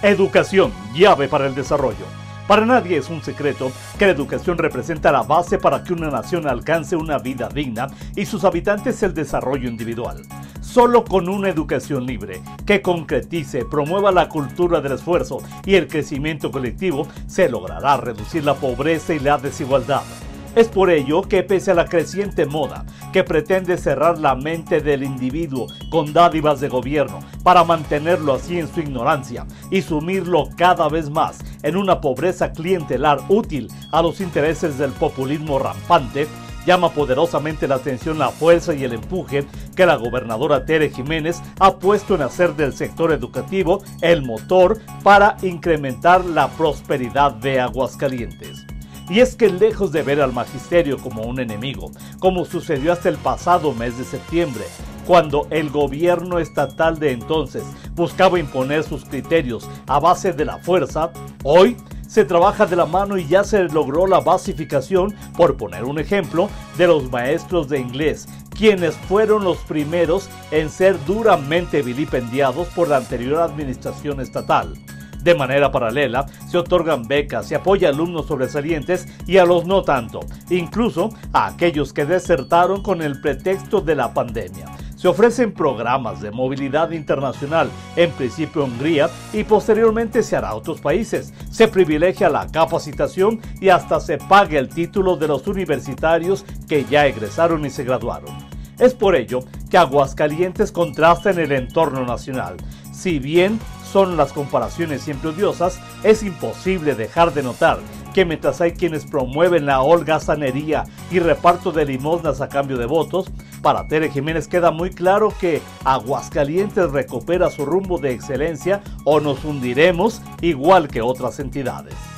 Educación, llave para el desarrollo. Para nadie es un secreto que la educación representa la base para que una nación alcance una vida digna y sus habitantes el desarrollo individual. Solo con una educación libre, que concretice, promueva la cultura del esfuerzo y el crecimiento colectivo, se logrará reducir la pobreza y la desigualdad. Es por ello que, pese a la creciente moda que pretende cerrar la mente del individuo con dádivas de gobierno para mantenerlo así en su ignorancia y sumirlo cada vez más en una pobreza clientelar útil a los intereses del populismo rampante, llama poderosamente la atención la fuerza y el empuje que la gobernadora Tere Jiménez ha puesto en hacer del sector educativo el motor para incrementar la prosperidad de Aguascalientes. Y es que lejos de ver al magisterio como un enemigo, como sucedió hasta el pasado mes de septiembre, cuando el gobierno estatal de entonces buscaba imponer sus criterios a base de la fuerza, hoy se trabaja de la mano y ya se logró la basificación, por poner un ejemplo, de los maestros de inglés, quienes fueron los primeros en ser duramente vilipendiados por la anterior administración estatal. De manera paralela, se otorgan becas, se apoya a alumnos sobresalientes y a los no tanto, incluso a aquellos que desertaron con el pretexto de la pandemia. Se ofrecen programas de movilidad internacional, en principio en Hungría, y posteriormente se hará a otros países. Se privilegia la capacitación y hasta se paga el título de los universitarios que ya egresaron y se graduaron. Es por ello que Aguascalientes contrasta en el entorno nacional. Si bien son las comparaciones siempre odiosas, es imposible dejar de notar que mientras hay quienes promueven la holgazanería y reparto de limosnas a cambio de votos, para Tere Jiménez queda muy claro que Aguascalientes recupera su rumbo de excelencia o nos hundiremos igual que otras entidades.